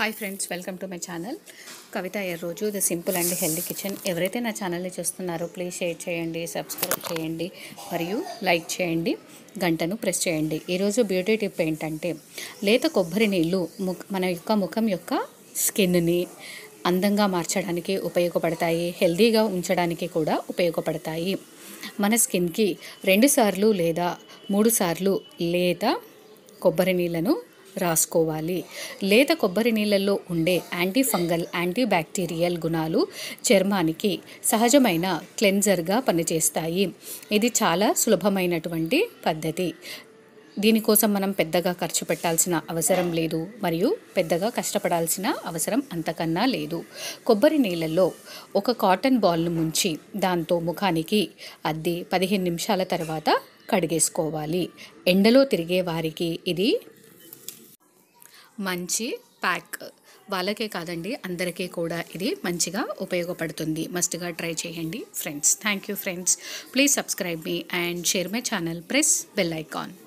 Hi friends, welcome to my channel Kavitha రోజు the simple and healthy kitchen. ఎవరైతే నా ఛానల్ని చూస్తున్నారో ప్లీజ్ షేర్ చేయండి, సబ్స్క్రైబ్ చేయండి మరియు లైక్ చేయండి, గంటను ప్రెస్ చేయండి. ఈరోజు బ్యూటీ టిప్ ఏంటంటే, లేత కొబ్బరి నీళ్ళు మన యొక్క ముఖం యొక్క స్కిన్ని అందంగా మార్చడానికి ఉపయోగపడతాయి, హెల్దీగా ఉంచడానికి కూడా ఉపయోగపడతాయి. మన స్కిన్కి 2 సార్లు లేదా 3 సార్లు లేత కొబ్బరి నీళ్ళను రాసుకోవాలి. లేత కొబ్బరి నీళ్ళల్లో ఉండే యాంటీ ఫంగల్, యాంటీ బ్యాక్టీరియల్ గుణాలు చర్మానికి సహజమైన క్లెన్జర్గా పనిచేస్తాయి. ఇది చాలా సులభమైనటువంటి పద్ధతి. దీనికోసం మనం పెద్దగా ఖర్చు పెట్టాల్సిన అవసరం లేదు మరియు పెద్దగా కష్టపడాల్సిన అవసరం అంతకన్నా లేదు. కొబ్బరి నీళ్ళల్లో ఒక కాటన్ బాల్ను ముంచి దాంతో ముఖానికి అద్ది 15 నిమిషాల తర్వాత కడిగేసుకోవాలి. ఎండలో తిరిగే వారికి ఇది మంచి ప్యాక్. వాళ్ళకే కాదండి, అందరికీ కూడా ఇది మంచిగా ఉపయోగపడుతుంది. మస్ట్గా ట్రై చేయండి friends. Thank you friends. Please subscribe మీ and share my channel. Press bell icon.